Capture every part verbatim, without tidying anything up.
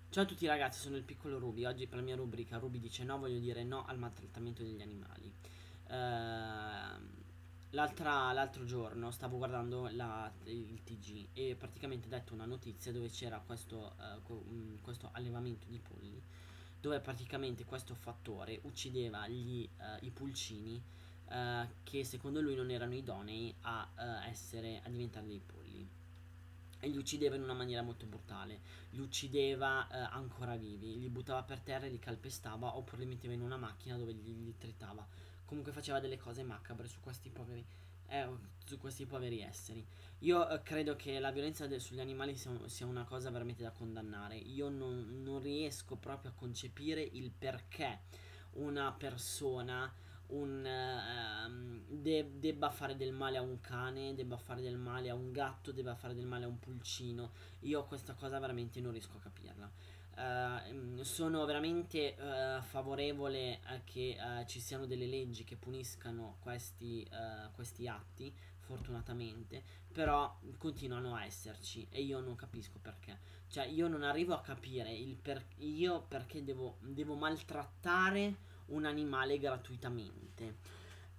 Ciao a tutti ragazzi, sono il piccolo Ruby. Oggi per la mia rubrica Ruby dice no, voglio dire no al maltrattamento degli animali. Ehm, l'altra- L'altro giorno stavo guardando la- il T G e praticamente ha detto una notizia dove c'era questo, eh, co- mm, questo allevamento di polli, dove praticamente questo fattore uccideva gli, eh, i pulcini, eh, che secondo lui non erano idonei a, eh, essere, a diventare dei polli. E li uccideva in una maniera molto brutale. Li uccideva, eh, ancora vivi, li buttava per terra e li calpestava, oppure li metteva in una macchina dove li, li tritava. Comunque faceva delle cose macabre su questi poveri, eh, su questi poveri esseri. Io, eh, credo che la violenza de- sugli animali sia, un- sia una cosa veramente da condannare. Io non, non riesco proprio a concepire il perché una persona un, ehm, de- debba fare del male a un cane, debba fare del male a un gatto, debba fare del male a un pulcino. Io questa cosa veramente non riesco a capirla. Eh, sono veramente, eh, favorevole a che, eh, ci siano delle leggi che puniscano questi, eh, questi atti, fortunatamente, però continuano a esserci e io non capisco perché. Cioè, io non arrivo a capire il per- io perché devo, devo maltrattare un animale gratuitamente.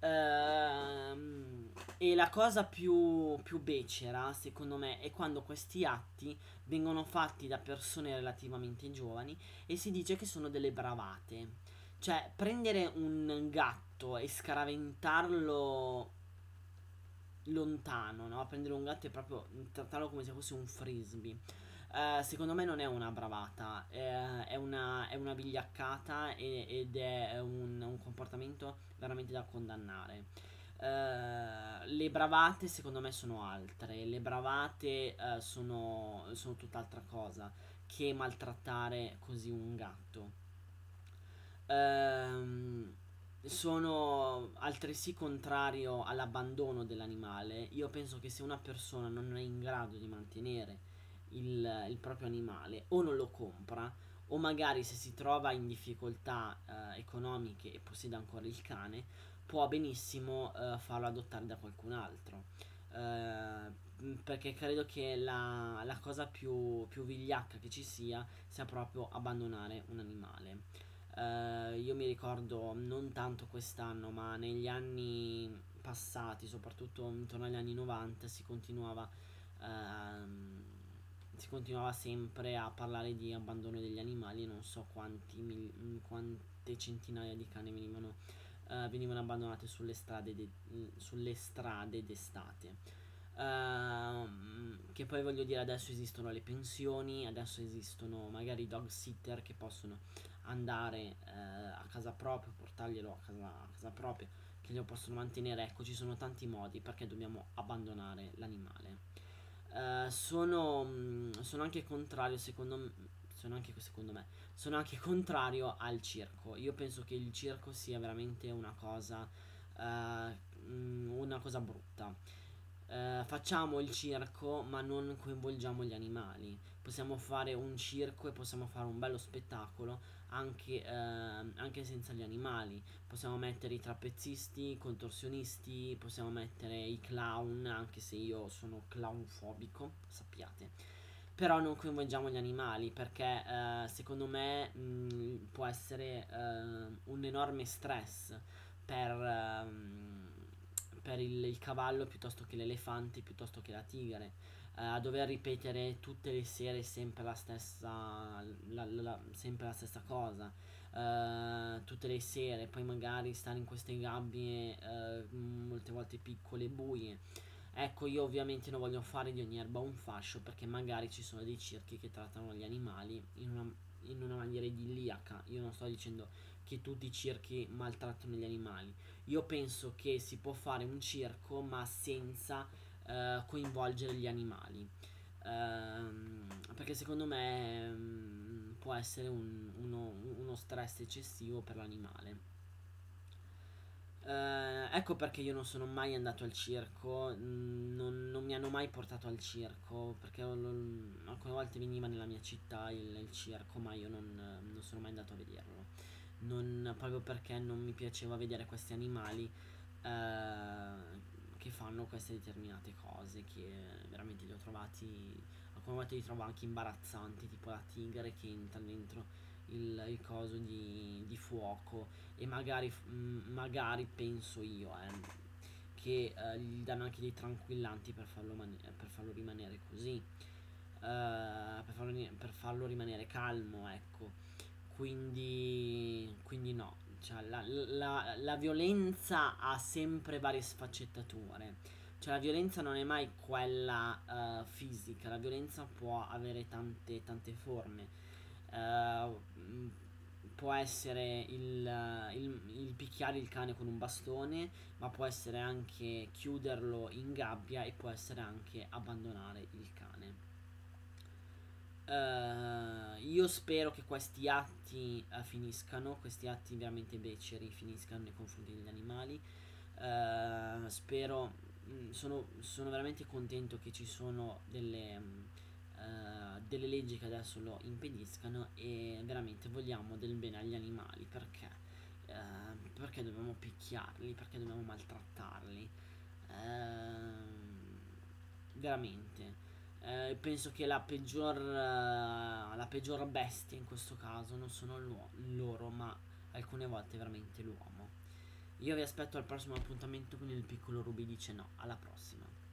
Ehm, e la cosa più, più becera, secondo me, è quando questi atti vengono fatti da persone relativamente giovani e si dice che sono delle bravate. Cioè, prendere un gatto e scaraventarlo lontano, no? Prendere un gatto e proprio trattarlo come se fosse un frisbee. Eh, secondo me non è una bravata, eh, è una, è una vigliaccata e- ed è un, un comportamento veramente da condannare. Eh, le bravate secondo me sono altre, le bravate, eh, sono, sono tutt'altra cosa che maltrattare così un gatto. Ehm, Sono altresì contrario all'abbandono dell'animale. Io penso che se una persona non è in grado di mantenere il, il proprio animale o non lo compra o magari se si trova in difficoltà, eh, economiche e possiede ancora il cane, può benissimo, eh, farlo adottare da qualcun altro. Eh, Perché credo che la, la cosa più, più vigliacca che ci sia sia proprio abbandonare un animale. Eh, io mi ricordo non tanto quest'anno, ma negli anni passati, soprattutto intorno agli anni novanta, si continuava, ehm, si continuava sempre a parlare di abbandono degli animali e non so quanti mil- mm, quante centinaia di cani venivano, eh, venivano abbandonate sulle strade, de- mm, sulle strade d'estate. Ehm, che poi voglio dire, adesso esistono le pensioni, adesso esistono magari i dog sitter che possono andare, eh, a casa propria, portarglielo a casa, a casa propria, che lo possono mantenere. Ecco, ci sono tanti modi perché dobbiamo abbandonare l'animale. Eh, sono, mh, sono anche contrario, secondo me, sono anche, secondo me, sono anche contrario al circo. Io penso che il circo sia veramente una cosa, eh, mh, una cosa brutta. Eh, facciamo il circo, ma non coinvolgiamo gli animali. Possiamo fare un circo e possiamo fare un bello spettacolo anche, eh, anche senza gli animali. Possiamo mettere i trapezzisti, i contorsionisti, possiamo mettere i clown, anche se io sono clownfobico, sappiate. Però non coinvolgiamo gli animali perché, eh, secondo me, mh, può essere, eh, un enorme stress per, ehm, per il, il cavallo piuttosto che l'elefante, piuttosto che la tigre. Eh, a dover ripetere tutte le sere sempre la stessa, la- la- la- sempre la stessa cosa. Eh, tutte le sere, poi magari stare in queste gabbie, eh, molte volte piccole e buie. Ecco, io ovviamente non voglio fare di ogni erba un fascio perché magari ci sono dei circhi che trattano gli animali in una, in una maniera idilliaca. Io non sto dicendo che tutti i circhi maltrattano gli animali. Io penso che si può fare un circo ma senza, eh, coinvolgere gli animali. Ehm, perché secondo me, mm, può essere un- uno, uno stress eccessivo per l'animale. Eh, ecco perché io non sono mai andato al circo, mm, non, non mi hanno mai portato al circo, perché ho- non- alcune volte veniva nella mia città il, il circo, ma io non, non sono mai andato a vederlo. Non- proprio perché non mi piaceva vedere questi animali, eh, che fanno queste determinate cose, che veramente li ho trovati alcune volte li trovo anche imbarazzanti, tipo la tigre che entra dentro il, il coso di, di fuoco e magari, mm, magari penso io, eh, che eh, gli danno anche dei tranquillanti per farlo, mani- per farlo rimanere così, eh, per, farlo, ri- per farlo rimanere calmo, ecco. Quindi, quindi no, cioè, la, la- la violenza ha sempre varie sfaccettature. Cioè la violenza non è mai quella eh, fisica, la violenza può avere tante, tante forme. Eh, mh, può essere il, il, il picchiare il cane con un bastone, ma può essere anche chiuderlo in gabbia e può essere anche abbandonare il cane. Eh, io spero che questi atti eh, finiscano, questi atti veramente beceri finiscano nei confronti degli animali. Eh, spero, mh, sono, sono veramente contento che ci sono delle, mh, eh, delle leggi che adesso lo impediscano e veramente vogliamo del bene agli animali perché, eh, perché dobbiamo picchiarli, perché dobbiamo maltrattarli. Ehm, veramente. Eh, penso che la peggior, eh, la peggior bestia in questo caso non sono l'uo- loro, ma alcune volte veramente l'uomo. Io vi aspetto al prossimo appuntamento con il piccolo Ruby dice no. Alla prossima.